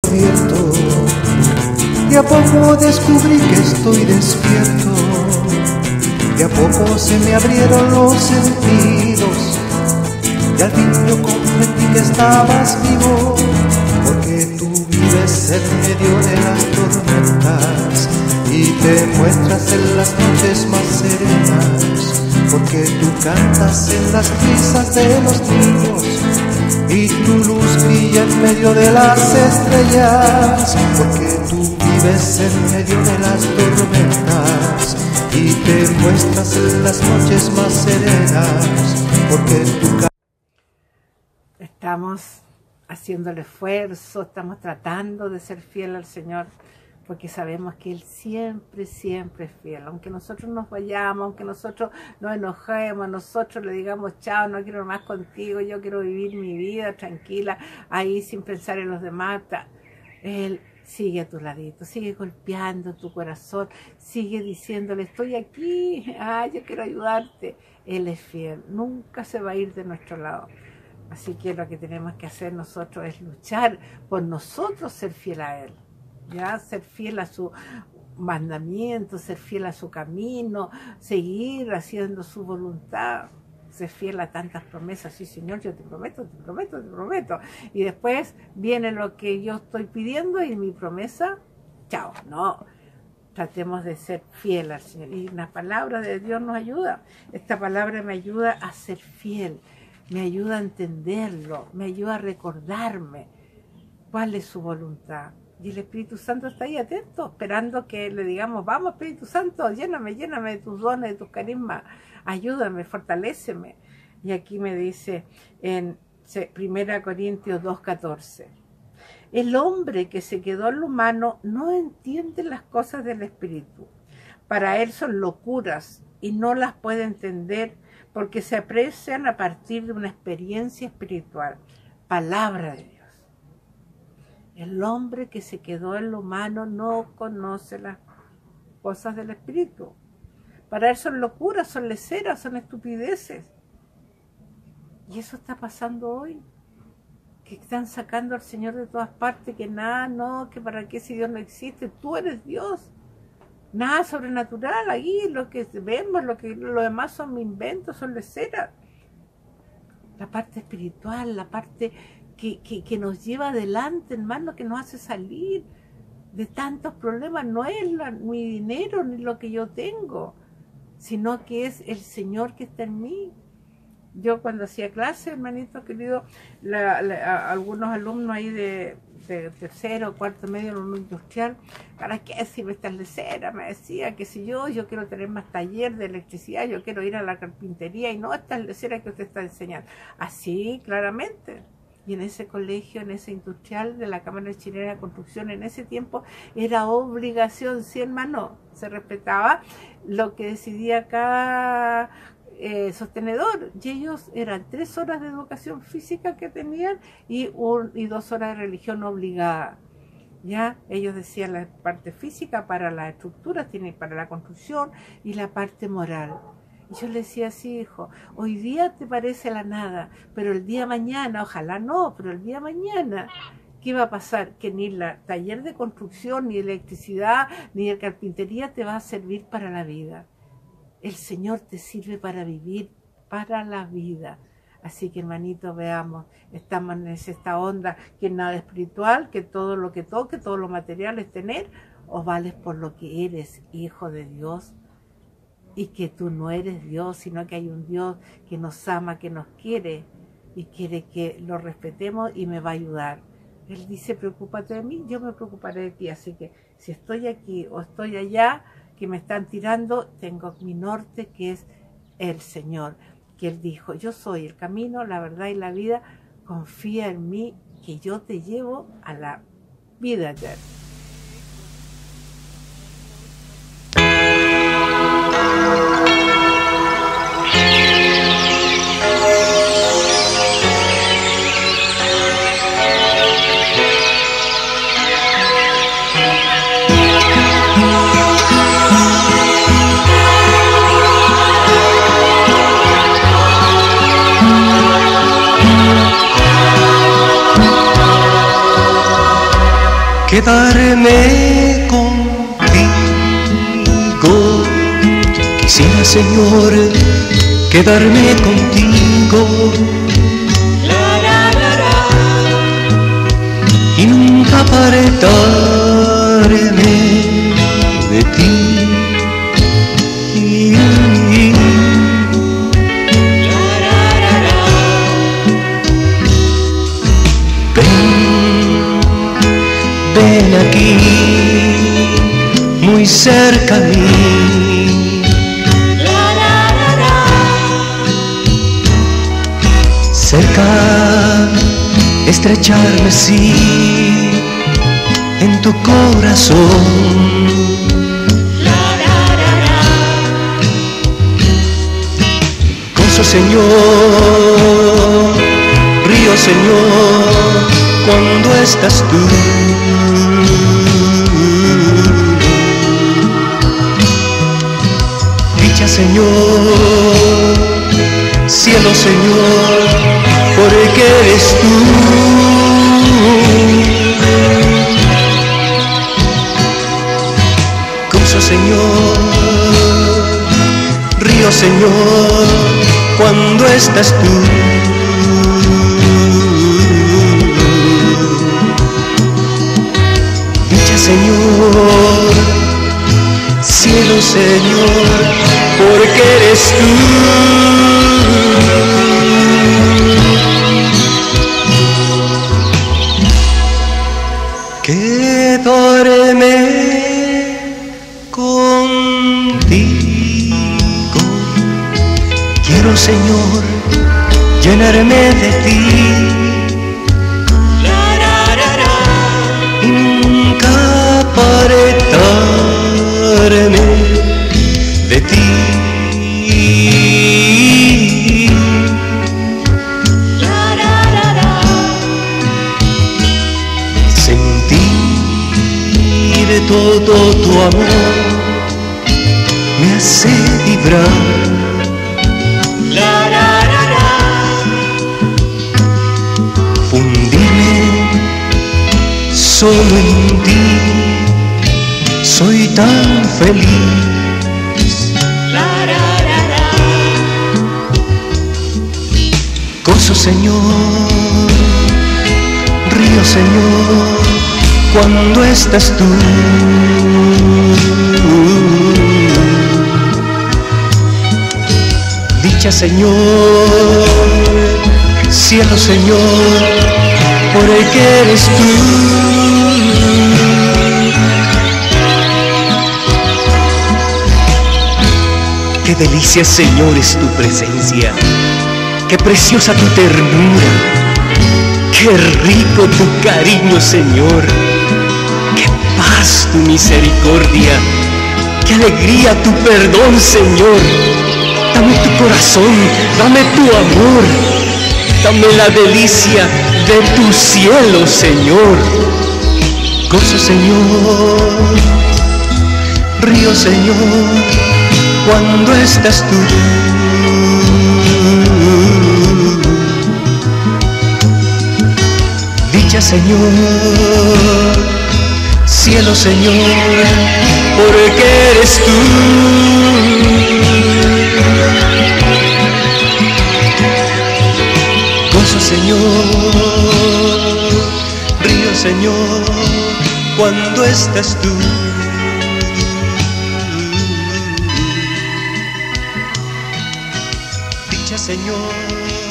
despierto. De a poco descubrí que estoy despierto. De a poco se me abrieron los sentidos. Y al fin yo comprendí que estabas vivo, porque tú vives en medio de las tormentas y te muestras en las noches más serenas, porque tú cantas en las risas de los niños y tu luz brilla en medio de las estrellas, porque tú vives en medio de las tormentas y te muestras en las noches más serenas, porque tú Estamos haciendo el esfuerzo, estamos tratando de ser fiel al Señor, porque sabemos que Él siempre, siempre es fiel. Aunque nosotros nos vayamos, aunque nosotros nos enojemos, nosotros le digamos chao, no quiero más contigo, yo quiero vivir mi vida tranquila, ahí sin pensar en los demás. Él sigue a tu ladito, sigue golpeando tu corazón, sigue diciéndole, estoy aquí, yo quiero ayudarte. Él es fiel, nunca se va a ir de nuestro lado. Así que lo que tenemos que hacer nosotros es luchar por nosotros ser fiel a Él, ¿ya? Ser fiel a su mandamiento, ser fiel a su camino, seguir haciendo su voluntad, ser fiel a tantas promesas. Sí, Señor, yo te prometo, te prometo, te prometo. Y después viene lo que yo estoy pidiendo y mi promesa, chao, no. Tratemos de ser fiel al Señor. Y la palabra de Dios nos ayuda. Esta palabra me ayuda a ser fiel. Me ayuda a entenderlo, me ayuda a recordarme cuál es su voluntad. Y el Espíritu Santo está ahí atento, esperando que le digamos, vamos Espíritu Santo, lléname, lléname de tus dones, de tus carismas, ayúdame, fortaléceme. Y aquí me dice en 1 Corintios 2:14, el hombre que se quedó en lo humano no entiende las cosas del Espíritu. Para él son locuras y no las puede entender, porque se aprecian a partir de una experiencia espiritual. Palabra de Dios. El hombre que se quedó en lo humano no conoce las cosas del Espíritu. Para él son locuras, son leceras, son estupideces. Y eso está pasando hoy. Que están sacando al Señor de todas partes, que nada, no, que para qué si Dios no existe, tú eres Dios. Nada sobrenatural, ahí lo que vemos, lo demás son inventos, son leceras. La parte espiritual, la parte que nos lleva adelante, hermano, que nos hace salir de tantos problemas, no es mi dinero ni lo que yo tengo, sino que es el Señor que está en mí. Yo cuando hacía clase, hermanito querido, algunos alumnos ahí de tercero o cuarto medio en un industrial, ¿para qué sirve esta lecera? Me decía que si yo quiero tener más taller de electricidad, yo quiero ir a la carpintería y no esta lecera que usted está enseñando. Así, claramente. Y en ese colegio, en ese industrial de la Cámara Chilena de Construcción, en ese tiempo era obligación, sí, hermano, se respetaba lo que decidía cada sostenedor, y ellos eran 3 horas de educación física que tenían y 2 horas de religión obligada. Ya ellos decían la parte física para las estructuras, para la construcción, y la parte moral. Y yo le decía así, hijo, hoy día te parece la nada, pero el día mañana, ojalá no, pero el día mañana, ¿qué va a pasar? Que ni el taller de construcción, ni electricidad, ni de carpintería te va a servir para la vida. El Señor te sirve para vivir, para la vida. Así que, hermanito, veamos, estamos en esta onda que nada espiritual, que todo lo que toque, todo lo material es tener, o vales por lo que eres, hijo de Dios, y que tú no eres Dios, sino que hay un Dios que nos ama, que nos quiere, y quiere que lo respetemos y me va a ayudar. Él dice, preocúpate de mí, yo me preocuparé de ti. Así que si estoy aquí o estoy allá, que me están tirando, tengo mi norte, que es el Señor, que Él dijo, yo soy el camino, la verdad y la vida, confía en mí, que yo te llevo a la vida eterna. quedarme contigo. Quisiera, Señor, quedarme contigo y nunca apartarme de ti. Ven aquí, muy cerca a mí. Cerca, estrecharme sí en tu corazón. Gozo, Señor, río, Señor, cuando estás tú. Dicha, Señor, cielo, Señor, porque eres tú. Gozo, Señor, río, Señor, cuando estás tú. Señor, cielo, Señor, porque eres tú. Quedarme contigo. Quiero, Señor, llenarme de ti. Apartarme de ti. Sentir todo tu amor me hace vibrar. Fundirme solo en ti. Soy tan feliz. Gozo, Señor, río, Señor, cuando estás tú. Dicha, Señor, cielo, Señor, porque eres tú. Qué delicia, Señor, es tu presencia. Qué preciosa tu ternura. Qué rico tu cariño, Señor. Qué paz tu misericordia. Qué alegría tu perdón, Señor. Dame tu corazón, dame tu amor. Dame la delicia de tu cielo, Señor. Gozo, Señor, río, Señor, cuando estás tú. Dicha, Señor, cielo, Señor, porque eres tú. Gozo, Señor, río, Señor, cuando estás tú. Dicha, Señor,